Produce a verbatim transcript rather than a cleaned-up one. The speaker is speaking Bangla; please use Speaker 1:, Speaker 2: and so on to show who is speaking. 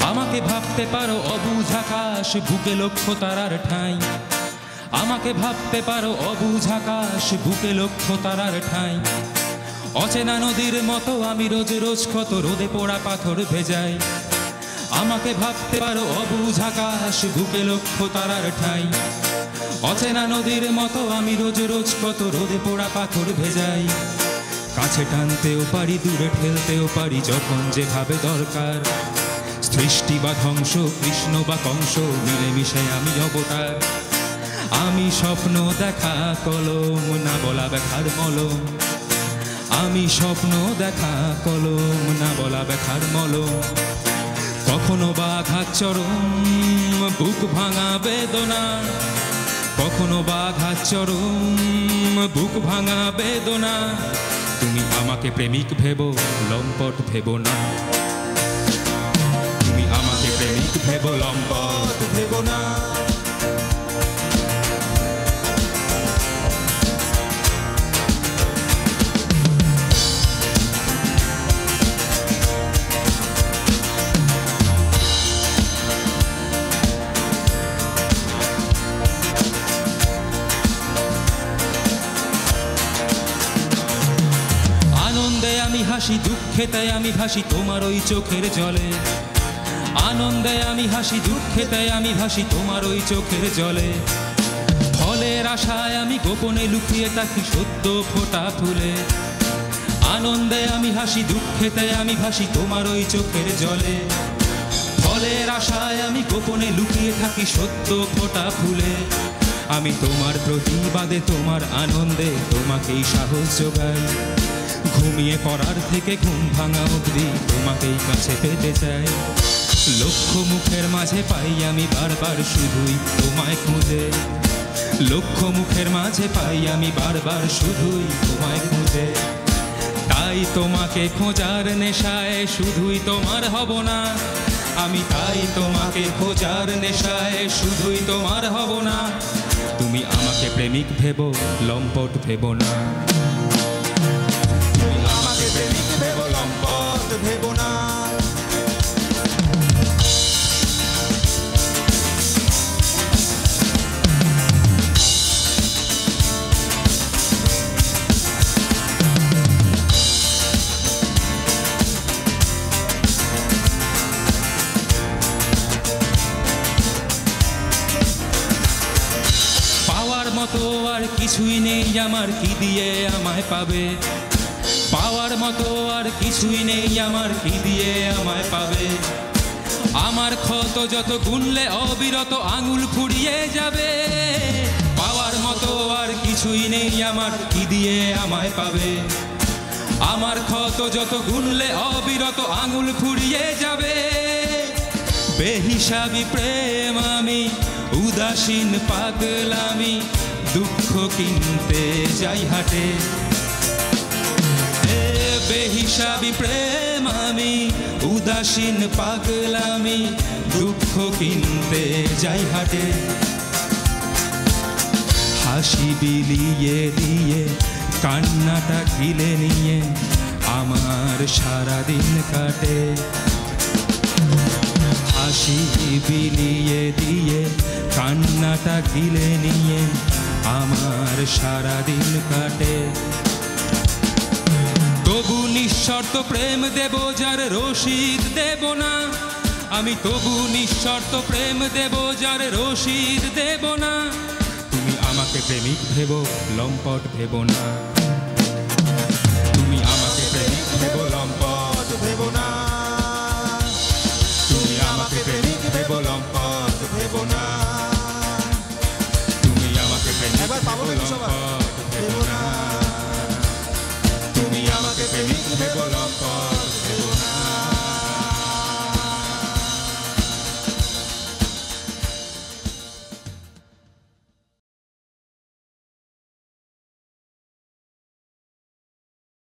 Speaker 1: আমাকে ভাবতে পারো অবুঝ আকাশ, বুকে লক্ষ তারার ঠাঁই। আমাকে ভাবতে পারো অবুঝ আকাশ, বুকে লক্ষ তারার ঠাঁই। অচেনা নদীর মতো আমি রোজ রোজ কত রোদে পোড়া পাথর ভেজাই। আমাকে ভাবতে পারো অবুঝ আকাশ, বুকে লক্ষ তারার ঠাঁই। অচেনা নদীর মতো আমি রোজ রোজ কত রোদে পোড়া পাথর ভেজাই। কাছে টানতেও পারি, দূরে ঠেলতেও পারি, যখন যেভাবে দরকার। সৃষ্টি বা ধ্বংস, কৃষ্ণ বা কংস, মিলেমিশে আমি অবতার। আমি স্বপ্ন দেখা কলম, না বলা ব্যথার মলম। আমি স্বপ্ন দেখা কলম, না বলা ব্যথার মলম। কখনো বা আঘাত চরম, বুক ভাঙা বেদনা। কখনো বা আঘাত চরম, বুক ভাঙা বেদনা। তুমি আমাকে প্রেমিক ভেবো, লম্পট ভেবো না। তুমি আমাকে প্রেমিক ভেবো, লম্পট ভেবো না। আমি হাসি, দুঃখে তাই আমি ভাসি তোমার ওই চোখের জলে। আনন্দে আমি হাসি, দুঃখে তাই আমি ভাসি তোমার ওই চোখের জলে। ফলের আশায় আমি গোপনে লুকিয়ে থাকি সদ্য ফোটা ফুলে। আনন্দে আমি হাসি, দুঃখে তাই আমি ভাসি তোমার ওই চোখের জলে। ফলের আশায় আমি গোপনে লুকিয়ে থাকি সদ্য ফোটা ফুলে। আমি তোমার প্রতিবাদে, তোমার আনন্দে তোমাকেই সাহস যোগাই। ঘুমিয়ে পড়ার থেকে ঘুম ভাঙা অবধি তোমাকেই কাছে পেতে চাই। লক্ষ মুখের মাঝে পাই আমি বারবার শুধুই তোমায় খুঁজে। লক্ষ মুখের মাঝে পাই আমি বারবার শুধুই তোমায় খুঁজে। তাই তোমাকে খোঁজার নেশায় শুধুই তোমার হব না আমি। তাই তোমাকে খোঁজার নেশায় শুধুই তোমার হব না। তুমি আমাকে প্রেমিক ভেবো, লম্পট ভেবো না। প্রেমিক ভেবো, লম্পট ভেবো না। পাওয়ার মতো আর কিছুই নেই আমার, কি দিয়ে আমায় পাবে। পাওয়ার মতো আর কিছুই নেই আমার, কি দিয়ে আমায় পাবে। আমার ক্ষত যত গুনলে অবিরত আঙুল ফুরিয়ে যাবে। পাওয়ার মতো আর কিছুই নেই আমার, কি দিয়ে আমায় পাবে। আমার ক্ষত যত গুনলে অবিরত আঙুল ফুরিয়ে যাবে। বেহিসাবি প্রেম আমি, উদাসীন পাগলামি, দুঃখ কিনতে যাই হাটে। বেহিসাবি প্রেম আমি, উদাসীন পাগলামি, দুঃখ কিনতে যাই হাটে। হাসি বিলিয়ে দিয়ে, কান্নাটা গিলে নিয়ে আমার সারাদিন কাটে। হাসি বিলিয়ে দিয়ে, কান্নাটা গিলে নিয়ে আমার সারাদিন কাটে। তবু নিঃশর্ত প্রেম দেব যার রশিদ দেব না আমি। তবু নিঃশর্ত প্রেম দেব যার রশিদ দেব না। তুমি আমাকে প্রেমিক ভেবো, লম্পট ভেবো না। তুমি আমাকে প্রেমিক ভেবো, লম্পট ভেবো না।